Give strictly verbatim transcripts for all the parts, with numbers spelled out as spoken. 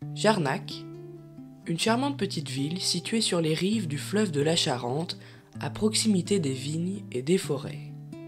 Jarnac, une charmante petite ville située sur les rives du fleuve de la Charente, à proximité des vignes et des forêts.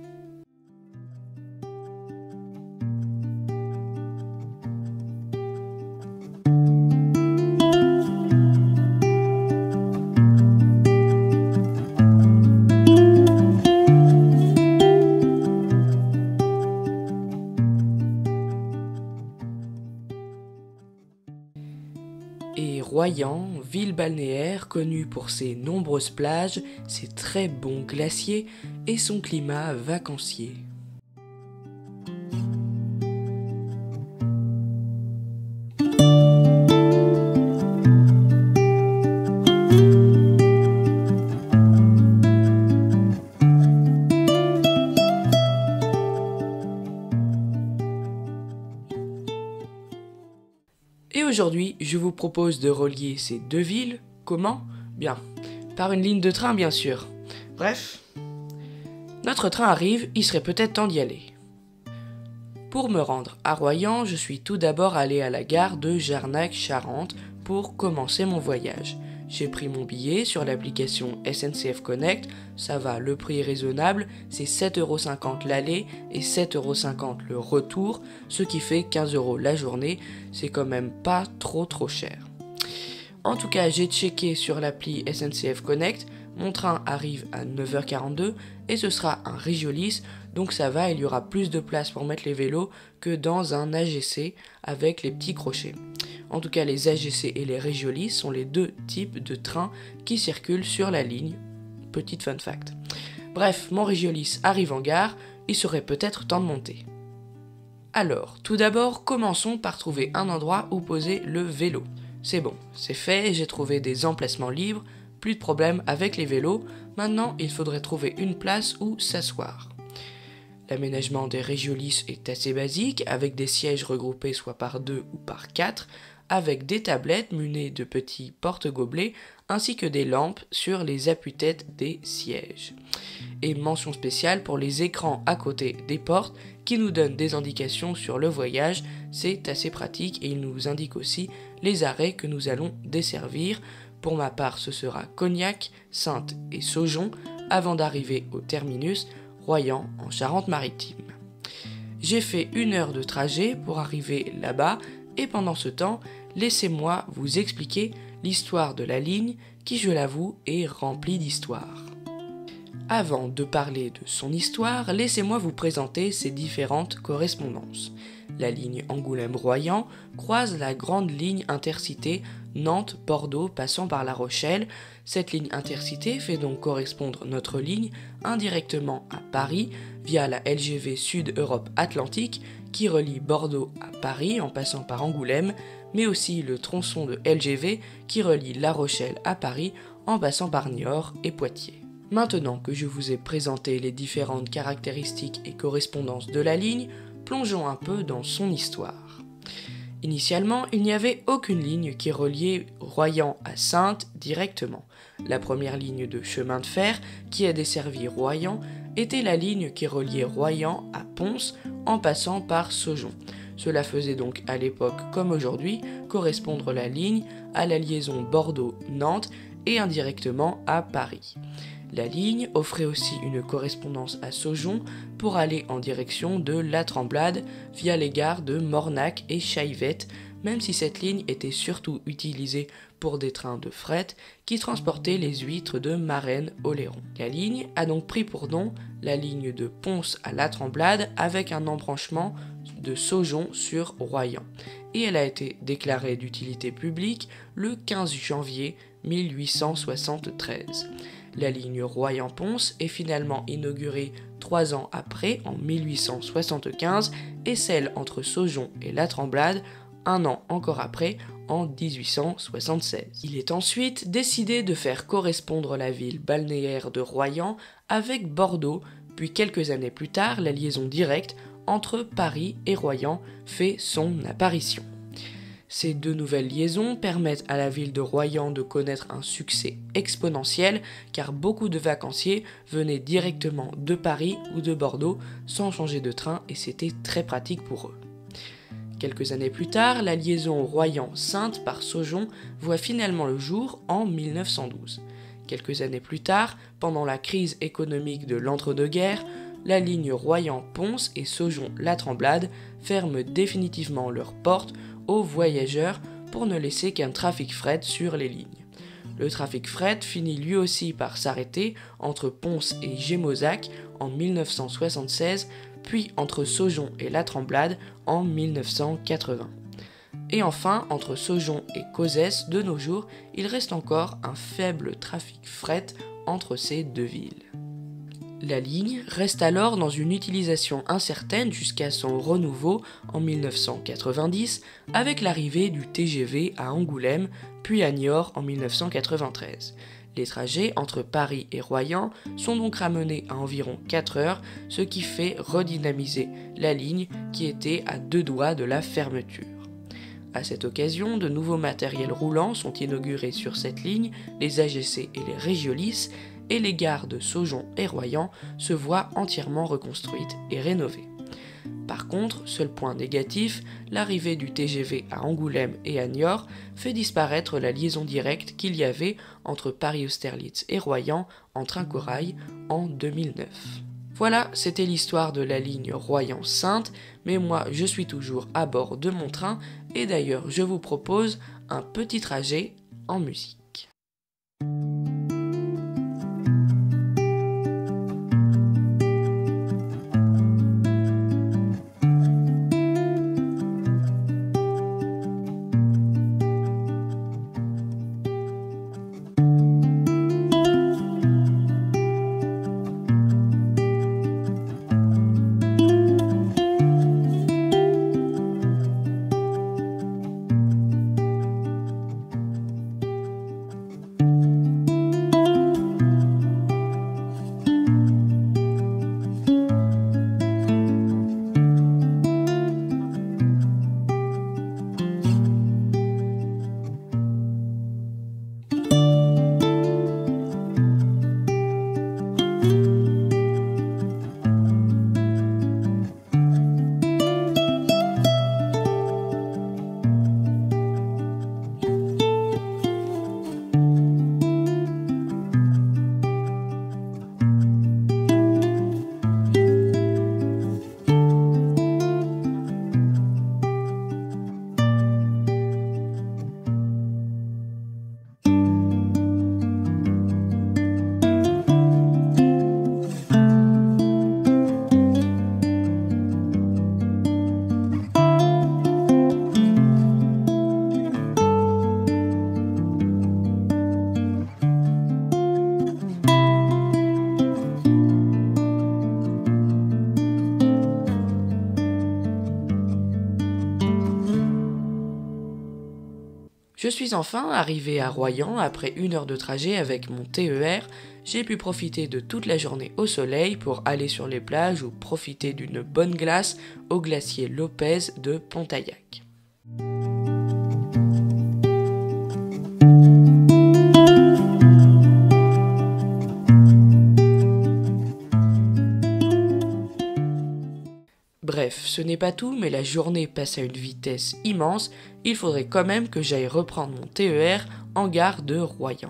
Et Royan, ville balnéaire connue pour ses nombreuses plages, ses très bons glaciers et son climat vacancier. Et aujourd'hui, je vous propose de relier ces deux villes. Comment? Bien, par une ligne de train bien sûr. Bref, notre train arrive, il serait peut-être temps d'y aller. Pour me rendre à Royan, je suis tout d'abord allé à la gare de Jarnac-Charente pour commencer mon voyage. J'ai pris mon billet sur l'application S N C F Connect, ça va, le prix est raisonnable, c'est sept euros cinquante l'aller et sept euros cinquante le retour, ce qui fait quinze euros la journée, c'est quand même pas trop trop cher. En tout cas, j'ai checké sur l'appli S N C F Connect, mon train arrive à neuf heures quarante-deux et ce sera un Régiolis, donc ça va, il y aura plus de place pour mettre les vélos que dans un A G C avec les petits crochets. En tout cas, les A G C et les Régiolis sont les deux types de trains qui circulent sur la ligne. Petite fun fact. Bref, mon Régiolis arrive en gare, il serait peut-être temps de monter. Alors, tout d'abord, commençons par trouver un endroit où poser le vélo. C'est bon, c'est fait, j'ai trouvé des emplacements libres, plus de problème avec les vélos, maintenant il faudrait trouver une place où s'asseoir. L'aménagement des Régiolis est assez basique, avec des sièges regroupés soit par deux ou par quatre, avec des tablettes munées de petits porte-gobelets, ainsi que des lampes sur les appuis-têtes des sièges. Et mention spéciale pour les écrans à côté des portes, qui nous donnent des indications sur le voyage, c'est assez pratique et il nous indique aussi les arrêts que nous allons desservir. Pour ma part, ce sera Cognac, Saintes et Saujon, avant d'arriver au terminus, Royan en Charente-Maritime. J'ai fait une heure de trajet pour arriver là-bas et pendant ce temps, laissez-moi vous expliquer l'histoire de la ligne qui, je l'avoue, est remplie d'histoire. Avant de parler de son histoire, laissez-moi vous présenter ses différentes correspondances. La ligne Angoulême-Royan croise la grande ligne intercité Nantes-Bordeaux passant par La Rochelle. Cette ligne intercité fait donc correspondre notre ligne indirectement à Paris via la L G V Sud-Europe Atlantique qui relie Bordeaux à Paris en passant par Angoulême, mais aussi le tronçon de L G V qui relie La Rochelle à Paris en passant par Niort et Poitiers. Maintenant que je vous ai présenté les différentes caractéristiques et correspondances de la ligne, plongeons un peu dans son histoire. Initialement, il n'y avait aucune ligne qui reliait Royan à Saintes directement. La première ligne de chemin de fer qui a desservi Royan était la ligne qui reliait Royan à Pons en passant par Saujon. Cela faisait donc à l'époque comme aujourd'hui correspondre la ligne à la liaison Bordeaux-Nantes et indirectement à Paris. La ligne offrait aussi une correspondance à Saujon pour aller en direction de La Tremblade via les gares de Mornac et Chaillevette, même si cette ligne était surtout utilisée pour des trains de fret qui transportaient les huîtres de Marennes-Oléron. La ligne a donc pris pour nom la ligne de Pons à La Tremblade avec un embranchement de Saujon sur Royan. Et elle a été déclarée d'utilité publique le quinze janvier mille huit cent soixante-treize. La ligne Royan-Pons est finalement inaugurée trois ans après, en mille huit cent soixante-quinze, et celle entre Saujon et La Tremblade, un an encore après, en dix-huit cent soixante-seize. Il est ensuite décidé de faire correspondre la ville balnéaire de Royan avec Bordeaux, puis quelques années plus tard, la liaison directe entre Paris et Royan fait son apparition. Ces deux nouvelles liaisons permettent à la ville de Royan de connaître un succès exponentiel car beaucoup de vacanciers venaient directement de Paris ou de Bordeaux sans changer de train et c'était très pratique pour eux. Quelques années plus tard, la liaison Royan-Saintes par Saujon voit finalement le jour en mille neuf cent douze. Quelques années plus tard, pendant la crise économique de l'entre-deux-guerres, la ligne Royan-Pons et Saujon-La Tremblade ferment définitivement leurs portes aux voyageurs pour ne laisser qu'un trafic fret sur les lignes. Le trafic fret finit lui aussi par s'arrêter entre Pons et Gémozac en mille neuf cent soixante-seize, puis entre Saujon et La Tremblade en mille neuf cent quatre-vingts. Et enfin, entre Saujon et Cauzès, de nos jours, il reste encore un faible trafic fret entre ces deux villes. La ligne reste alors dans une utilisation incertaine jusqu'à son renouveau en mille neuf cent quatre-vingt-dix avec l'arrivée du T G V à Angoulême puis à Niort en mille neuf cent quatre-vingt-treize. Les trajets entre Paris et Royan sont donc ramenés à environ quatre heures, ce qui fait redynamiser la ligne qui était à deux doigts de la fermeture. À cette occasion, de nouveaux matériels roulants sont inaugurés sur cette ligne, les A G C et les Régiolis, et les gares de Saujon et Royan se voient entièrement reconstruites et rénovées. Par contre, seul point négatif, l'arrivée du T G V à Angoulême et à Niort fait disparaître la liaison directe qu'il y avait entre Paris-Austerlitz et Royan en train corail en deux mille neuf. Voilà, c'était l'histoire de la ligne Royan-Saintes, mais moi je suis toujours à bord de mon train et d'ailleurs je vous propose un petit trajet en musique. Je suis enfin arrivé à Royan après une heure de trajet avec mon T E R. J'ai pu profiter de toute la journée au soleil pour aller sur les plages ou profiter d'une bonne glace au glacier Lopez de Pontaillac. Bref, ce n'est pas tout, mais la journée passe à une vitesse immense, il faudrait quand même que j'aille reprendre mon T E R en gare de Royan.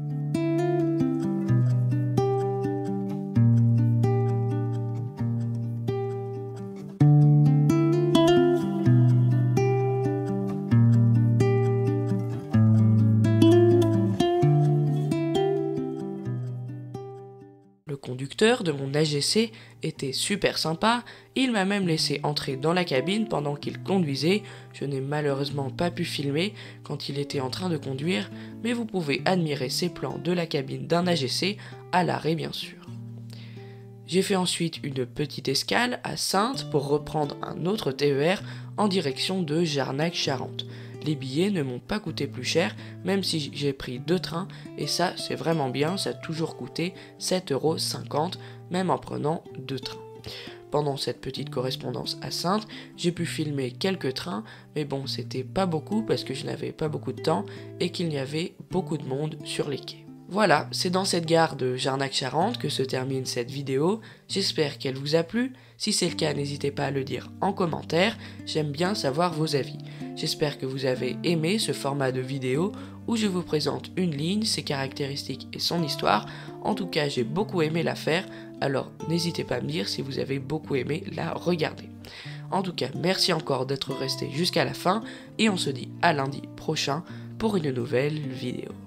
Le conducteur de mon A G C était super sympa, il m'a même laissé entrer dans la cabine pendant qu'il conduisait. Je n'ai malheureusement pas pu filmer quand il était en train de conduire, mais vous pouvez admirer ses plans de la cabine d'un A G C, à l'arrêt bien sûr. J'ai fait ensuite une petite escale à Saintes pour reprendre un autre T E R en direction de Jarnac-Charente. Les billets ne m'ont pas coûté plus cher, même si j'ai pris deux trains, et ça c'est vraiment bien, ça a toujours coûté sept euros cinquante, même en prenant deux trains. Pendant cette petite correspondance à Saintes, j'ai pu filmer quelques trains, mais bon, c'était pas beaucoup parce que je n'avais pas beaucoup de temps et qu'il y avait beaucoup de monde sur les quais. Voilà, c'est dans cette gare de Jarnac-Charente que se termine cette vidéo. J'espère qu'elle vous a plu. Si c'est le cas, n'hésitez pas à le dire en commentaire. J'aime bien savoir vos avis. J'espère que vous avez aimé ce format de vidéo où je vous présente une ligne, ses caractéristiques et son histoire. En tout cas, j'ai beaucoup aimé la faire, alors n'hésitez pas à me dire si vous avez beaucoup aimé la regarder. En tout cas, merci encore d'être resté jusqu'à la fin et on se dit à lundi prochain pour une nouvelle vidéo.